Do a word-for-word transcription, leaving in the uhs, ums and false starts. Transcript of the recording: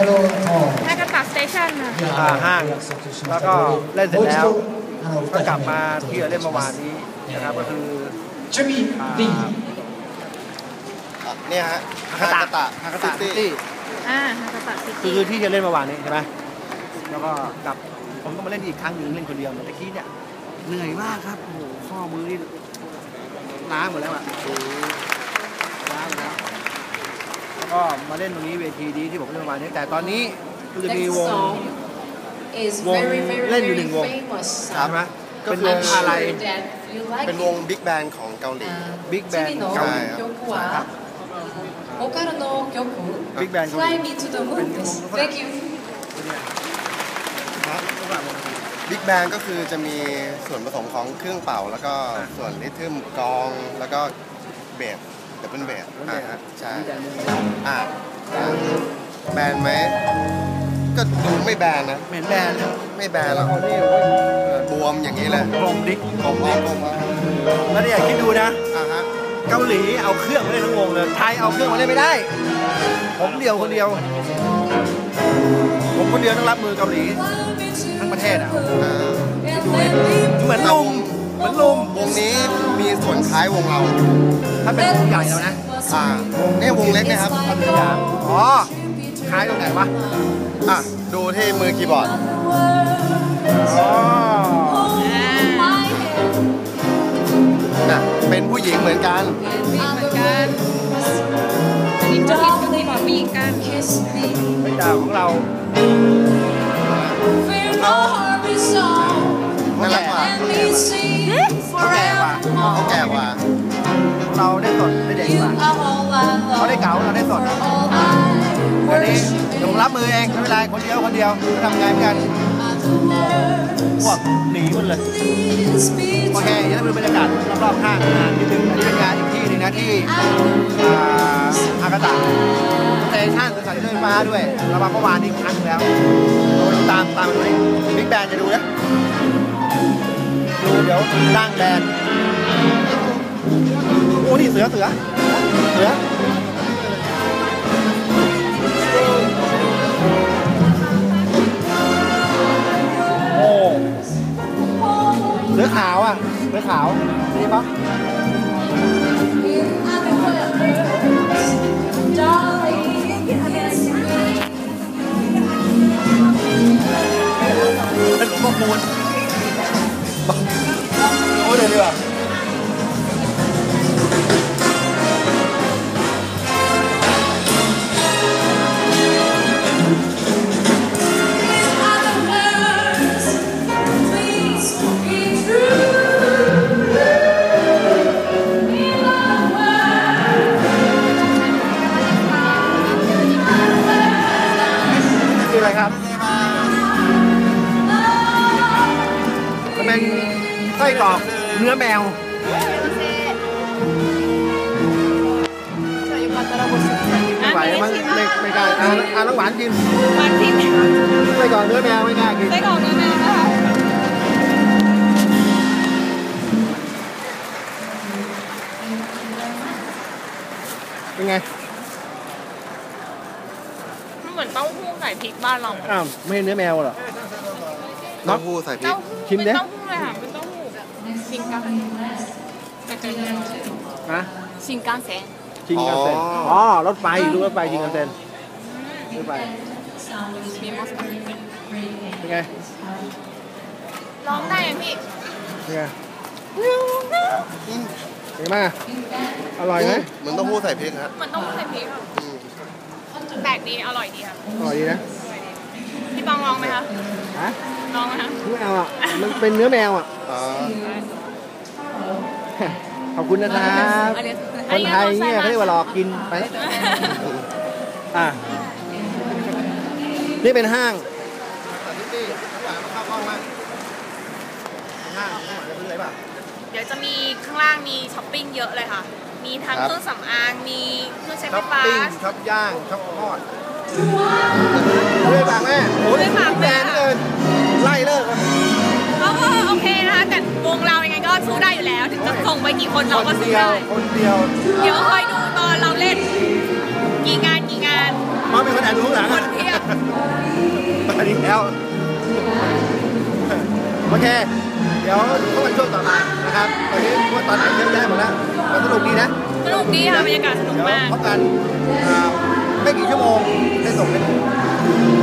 ฮากาตะสเตชันค่ะห้างแล้วก็เล่นเสร็จแล้วก็กลับมาที่เล่นเมื่อวานนี้นะครับก็คือเนี่ยฮะฮากาตะฮากาตะซิตี้อ่าฮากาตะซิตี้คือที่จะเล่นเมื่อวานนี้ใช่ไหมแล้วก็กลับผมก็มาเล่นอีกครั้งหนึ่งเล่นคนเดียวเมื่อกี้เนี่ยเหนื่อยมากครับโอ้โหข้อมือนี่ล้าหมดแล้วอ่ะล้าหมดแล้วแล้วก็มาเล่นตรงนี้เวทีนี้ที่ผมเล่นเมื่อวานนี้แต่ตอนนี้ก็จะมีวงวงเล่นอยู่หนึ่งวงใช่ไหมเป็นวงอะไรเป็นวงบิ๊กแบนด์ของเกาหลีบิ๊กแบนด์เกาหลีครับบิ๊กแบนด์เกาหลีบิ๊กแบนด์ก็คือจะมีส่วนผสมของเครื่องเป่าแล้วก็ส่วนริทึมกลองแล้วก็เบสแต่เป็นเบสอ่าใช่อ่าแบนไหมก็ดูไม่แบนนะไม่แบนไม่แบนแล้วบวมอย่างนี้เลยกลมดิ๊กกลมดิ๊กแล้วเนี่ยคิดดูนะเกาหลีเอาเครื่องมาเล่นทั้งวงเลยไทยเอาเครื่องมาเล่นไม่ได้ผมเดียวคนเดียวผมคนเดียวต้องรับมือเกาหลีทั้งประเทศอ่ะเหมือนลุมเหมือนลุมวงนี้มีส่วนคล้ายวงเราถ้าเป็นวงใหญ่แล้วนะอ่านี่วงเล็กนะครับอ๋อคล้ายตรงไหนวะอ่ะดูที่มือคีย์บอร์ดอ๋อน่ะเป็นผู้หญิงเหมือนกันเหมือนกันอันนี้จะฮิตที่บอกผู้หญิงกันไม่ด่าของเราเขาน่ารักกว่าเขาแก่กว่าเขาแก่กว่าเราได้สดได้เด็กกว่าเขาได้เก๋าเราได้สดวันนี้ผมรับมือเองไม่เป็นไรคนเดียวคนเดียวทำไงเหมือนกันพวกหนีมันเลยโอเคนี่เป็นบรรยากาศรอบๆข้างงานนิดนึงอันนี้เป็นงานอีกที่นึงนะที่ฮากาตะสเตชันสถานีรถไฟฟ้าด้วยเรามาเมื่อวานนี้ครั้งแล้วตามตามดูนี่บิ๊กแบนจะดูนะดูเดี๋ยวตั้งแบนโอ้นี่เสือเสือเสือโอ้เสือขาวอ่ะเสือขาวนี่ปะเป็นหลวงพ่อคูณโอ้เดี๋ยวดีกว่าอะไรครับมันเป็นไส้กรอกเนื้อแมวไม่ไหวมันไม่ไม่กล้าอ่านอ่านแล้วหวานจริงหวานจริงไส้กรอกเนื้อแมวไม่กล้ากินไส้กรอกเนื้อแมวนะคะเป็นไงเหมือนเต้าหู้ใส่พริกบ้านเราอ้าวไม่เนื้อแมวเหรอเต้าหู้ใส่พริกชิมเด้เต้าหู้เลยค่ะเป็นเต้าหู้ชิงกันฮะชิงกันเซนชิงกันเซนอ๋อรถไฟดูรถไฟชิงกันเซนรถไฟเป็นไงร้องได้ยังพี่เป็นไงเป็นไงอร่อยไหมเหมือนเต้าหู้ใส่พริกครับเหมือนเต้าหู้ใส่พริกค่ะแปลกดีอร่อยดีค่ะอร่อยดีนะพี่ปองลองไหมคะฮะลองไหมคะไม่เอาอ่ะมันเป็นเนื้อแมวอ่ะขอบคุณนะครับคนไทยเนี่ยเขาเรียกว่าหลอกกินไปอ่ะนี่เป็นห้างเดี๋ยวจะมีข้างล่างมีช้อปปิ้งเยอะเลยค่ะมีทั้งเครื่องสำอางมีเครื่องใช้ไฟฟ้าช็อปย่างช็อปทอดเลยฝากแม่โอ้ยฝากแม่เกินไล่เลิกเขาก็โอเคนะคะแต่วงเรายังไงก็สู้ได้อยู่แล้วถึงจะส่งไปกี่คนเราก็สู้ได้คนเดียวเดี๋ยวคอยดูตอนเราเล่นกี่งานกี่งานมาเป็นคนแอบดูข้างหลังคนเพียมาดีแล้วโอเคเดี๋ยวพบกันช่วงต่อไปนะครับตอนนี้พวกตอนไหนเยอะแยะหมดแล้วก็สนุกดีนะสนุกดีค่ะบรรยากาศสนุกเดี๋ยวมากพบกันอ่าไม่กี่ชั่วโมงได้ส่งเลย